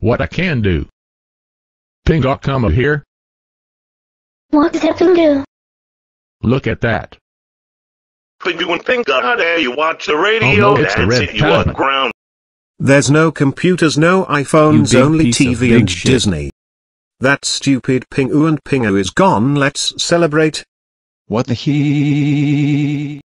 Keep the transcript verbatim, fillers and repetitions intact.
what I can do. Pinga, come over here. What's that pingu? Look at that. Pingu and pinga, how dare you watch the radio? Oh no, it's the and red sit you talisman. on ground. There's no computers, no iPhones, You big only piece T of V big and shit. Disney. That stupid Pingu and Pinga is gone, let's celebrate. What the he?